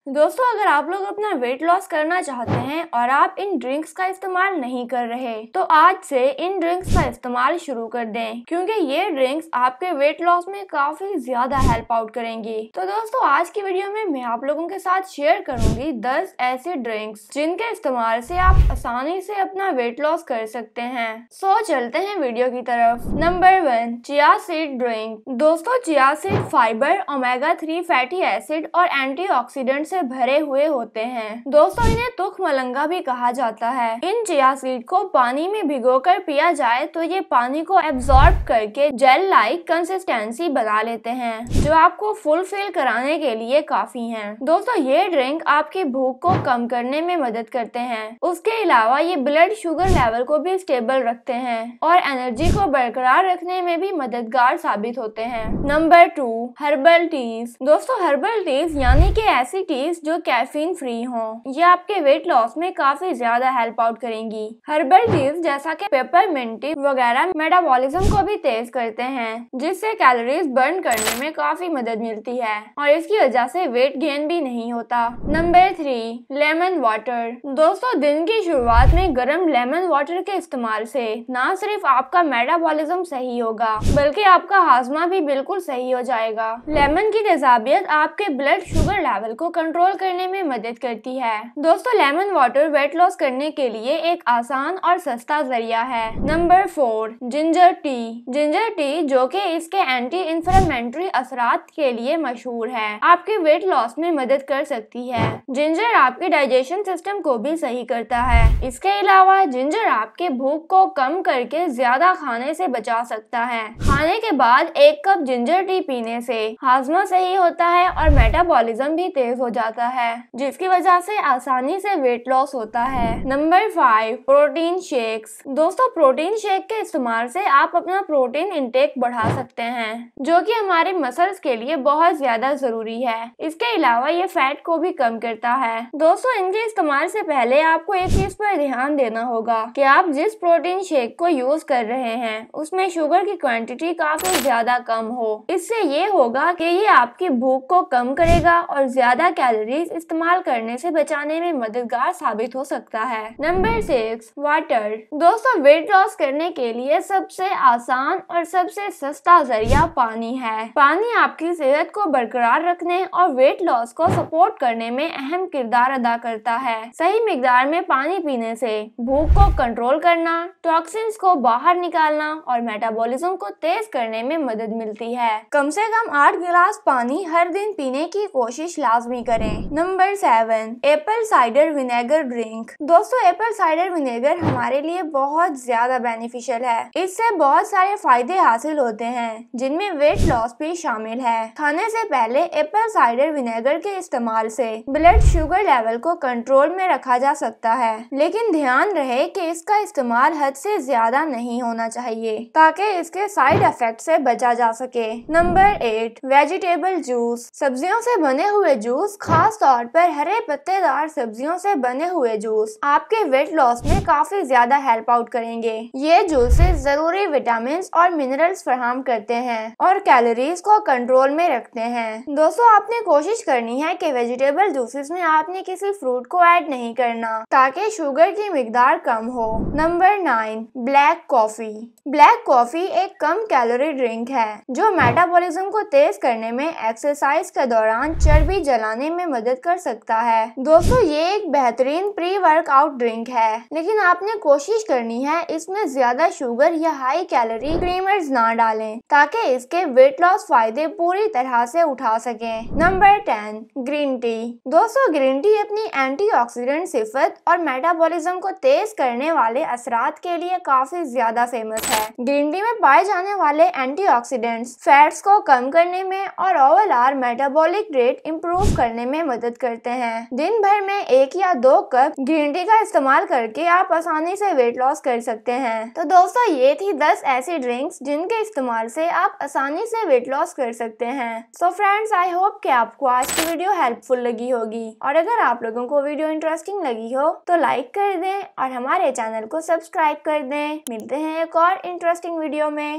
दोस्तों, अगर आप लोग अपना वेट लॉस करना चाहते हैं और आप इन ड्रिंक्स का इस्तेमाल नहीं कर रहे तो आज से इन ड्रिंक्स का इस्तेमाल शुरू कर दें, क्योंकि ये ड्रिंक्स आपके वेट लॉस में काफी ज्यादा हेल्प आउट करेंगी। तो दोस्तों, आज की वीडियो में मैं आप लोगों के साथ शेयर करूंगी 10 ऐसे ड्रिंक्स जिनके इस्तेमाल से आप आसानी से अपना वेट लॉस कर सकते हैं। सो चलते हैं वीडियो की तरफ। Number 1, chia seed drink. दोस्तों, chia seed fibre, omega 3 fatty acid और एंटीऑक्सीडेंट से भरे हुए होते हैं। दोस्तों, इन्हें तुख मलंगा भी कहा जाता है। इन चिया सीड को पानी में भिगोकर पिया जाए तो ये पानी को एब्जॉर्ब करके जेल लाइक कंसिस्टेंसी बना लेते हैं, जो आपको फुलफिल कराने के लिए काफी हैं। दोस्तों, ये ड्रिंक आपकी भूख को कम करने में मदद करते हैं। उसके अलावा ये ब्लड शुगर लेवल को भी स्टेबल रखते हैं और एनर्जी को बरकरार रखने में भी मददगार साबित होते हैं। Number 2, herbal teas. दोस्तों, हर्बल टीज यानी कि ऐसी टीज जो कैफीन फ्री हों, ये आपके वेट लॉस में काफी ज्यादा हेल्प आउट करेंगी। हर्बल टीज जैसा कि पेपरमिंट टी वगैरह मेटाबॉलिज्म को भी तेज करते हैं, जिससे कैलोरीज बर्न करने में काफी मदद मिलती है और इसकी वजह से वेट गेन भी नहीं होता। Number 3, lemon water. दोस्तों, दिन की शुरुआत में गर्म लेमन वाटर के इस्तेमाल से न सिर्फ आपका मेटाबॉलिज्म सही होगा बल्कि आपका हाजमा भी बिल्कुल सही हो जाएगा। लेमन की तेजाबियत आपके ब्लड शुगर लेवल को कंट्रोल करने में मदद करती है। दोस्तों, लेमन वाटर वेट लॉस करने के लिए एक आसान और सस्ता जरिया है। Number 4, ginger tea. Ginger tea, जो कि इसके एंटी इंफ्लेमेटरी असरात के लिए मशहूर है, आपके वेट लॉस में मदद कर सकती है। जिंजर आपके डाइजेशन सिस्टम को भी सही करता है। इसके अलावा जिंजर आपके भूख को कम करके ज्यादा खाने से बचा सकता है। खाने के बाद 1 कप जिंजर टी पीने से हाजमा सही होता है और मेटाबॉलिज्म भी तेज हो जाता है, जिसकी वजह से आसानी से वेट लॉस होता है। Number 5, protein shakes. दोस्तों, प्रोटीन शेक के इस्तेमाल से आप अपना प्रोटीन इंटेक बढ़ा सकते हैं, जो कि हमारे मसल्स के लिए बहुत ज्यादा जरूरी है। इसके अलावा ये फैट को भी कम करता है। दोस्तों, इनके इस्तेमाल से पहले आपको एक चीज पर ध्यान देना होगा कि आप जिस प्रोटीन शेक को यूज कर रहे हैं उसमें शुगर की क्वांटिटी काफी ज्यादा कम हो। इससे ये होगा कि ये आपकी भूख को कम करेगा और ज्यादा कैलोरीज इस्तेमाल करने से बचाने में मददगार साबित हो सकता है। Number 6, water. दोस्तों, वेट लॉस करने के लिए सबसे आसान और सबसे सस्ता जरिया पानी है। पानी आपकी सेहत को बरकरार रखने और वेट लॉस को सपोर्ट करने में अहम किरदार अदा करता है। सही मिकदार में पानी पीने से भूख को कंट्रोल करना, टॉक्सिन्स को बाहर निकालना और मेटाबॉलिज्म को तेज करने में मदद मिलती है। कम से कम 8 गिलास पानी हर दिन पीने की कोशिश लाजमी करें। Number 7, apple cider vinegar drink. दोस्तों, एप्पल साइडर विनेगर हमारे लिए बहुत ज्यादा बेनिफिशियल है। इससे बहुत सारे फायदे हासिल होते हैं, जिनमें वेट लॉस भी शामिल है। खाने से पहले एप्पल साइडर विनेगर के इस्तेमाल से ब्लड शुगर लेवल को कंट्रोल में रखा जा सकता है, लेकिन ध्यान रहे कि इसका इस्तेमाल हद से ज्यादा नहीं होना चाहिए ताकि इसके साइड इफेक्ट से बचा जा सके। Number 8, vegetable juice. सब्जियों से बने हुए जूस, खास तौर पर हरे पत्तेदार सब्जियों से बने हुए जूस आपके वेट लॉस में काफी ज्यादा हेल्प आउट करेंगे। ये जूसेस जरूरी विटामिन और मिनरल्स फराहम करते हैं और कैलोरीज को कंट्रोल में रखते हैं। दोस्तों, आपने कोशिश करनी है कि वेजिटेबल जूसेस में आपने किसी फ्रूट को ऐड नहीं करना ताकि शुगर की मिकदार कम हो। Number 9, black coffee. Black coffee एक कम कैलोरी ड्रिंक है जो मेटाबॉलिज्म को तेज करने में, एक्सरसाइज के दौरान चर्बी जलाने में मदद कर सकता है। दोस्तों, ये एक बेहतरीन प्री वर्कआउट ड्रिंक है, लेकिन आपने कोशिश करनी है इसमें ज्यादा शुगर या हाई कैलोरी क्रीमर्स ना डालें ताकि इसके वेट लॉस फायदे पूरी तरह से उठा सकें। Number 10, green tea. दोस्तों, ग्रीन टी अपनी एंटीऑक्सीडेंट सिफत और मेटाबॉलिज्म को तेज करने वाले असरात के लिए काफी ज्यादा फेमस है। ग्रीन टी में पाए जाने वाले एंटीऑक्सीडेंट्स फैट्स को कम करने में और ओवरऑल मेटाबॉलिक रेट इंप्रूव करने में मदद करते हैं। दिन भर में 1 या 2 कप ग्रीन टी का इस्तेमाल करके आप आसानी से वेट लॉस कर सकते हैं। तो दोस्तों, ये थी 10 ऐसी ड्रिंक्स जिनके इस्तेमाल से आप आसानी से वेट लॉस कर सकते हैं। सो फ्रेंड्स, आई होप कि आपको आज की वीडियो हेल्पफुल लगी होगी और अगर आप लोगों को वीडियो इंटरेस्टिंग लगी हो तो लाइक कर दें और हमारे चैनल को सब्सक्राइब कर दें। मिलते हैं एक और इंटरेस्टिंग वीडियो में।